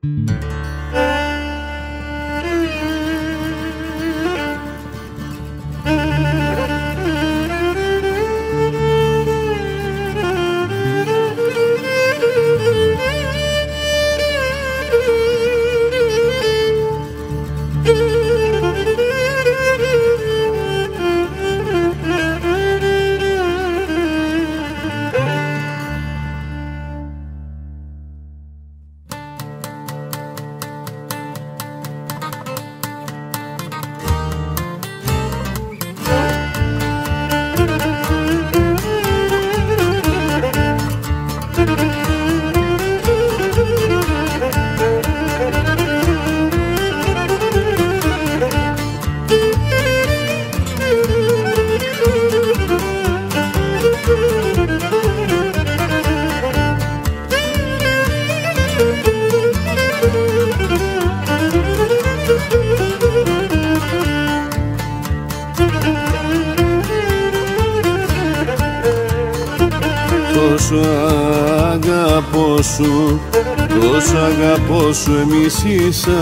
Τόσο αγαπώ σου εμισήσα.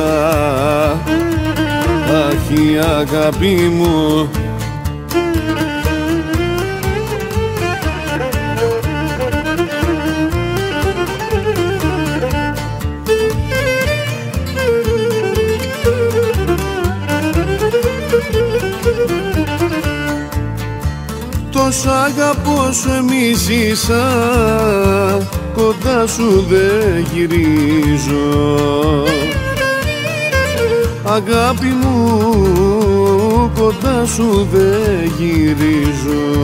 Αχ, η αγάπη μου, τόσο αγαπώ σου εμισήσα. Κοντά σου δεν γυρίζω. Αγάπη μου, κοντά σου δεν γυρίζω.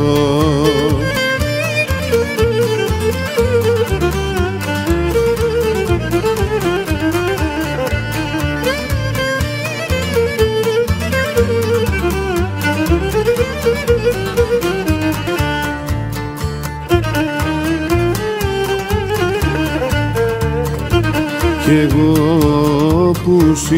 Κι εγώ που σ'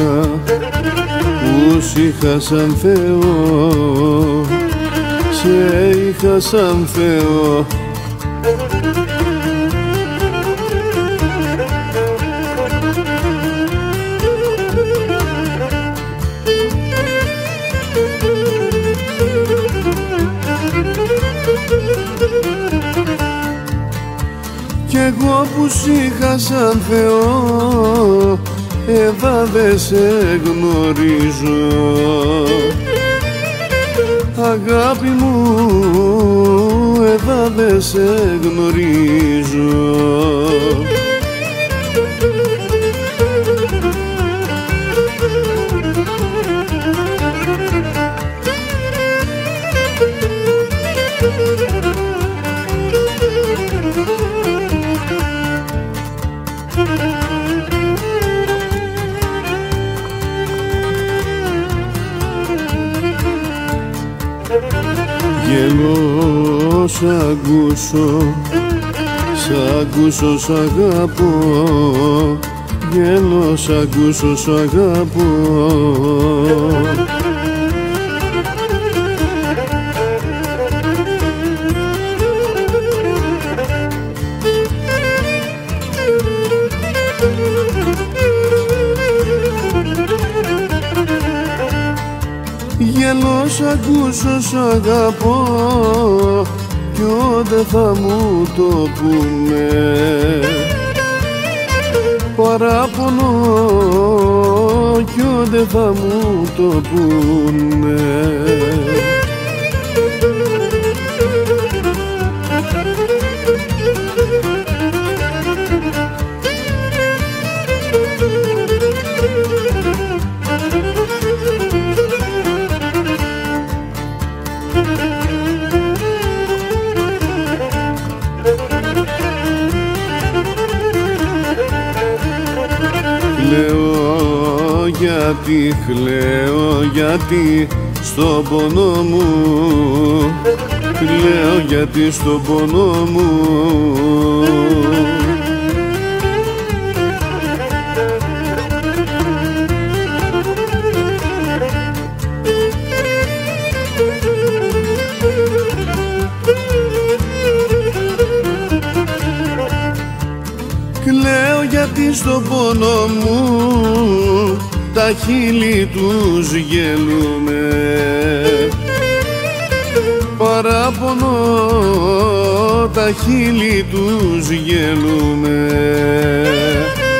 είχα σαν Θεό, σε είχα σαν Θεό. Κι εγώ που σ' είχα σαν Θεό, Εύα δε σε γνωρίζω. Αγάπη μου, Εύα δε σε γνωρίζω. Γελώ, σ' ακούσω, σ' αγαπώ. Γελώ, σ' ακούσω, σ' αγαπώ. Γελώ, σ' ακούσω, σ' αγαπώ. Ποιο δε θα μου το πούνε. Παράπονο, ποιο δε θα μου το πούνε. Κλαίω γιατί στον πόνο μου. Κλαίω γιατί στον πόνο μου. Κλαίω γιατί στο πόνο μου τα χείλη τους γελούμε. Παράπονο τα χείλη τους γελούμε.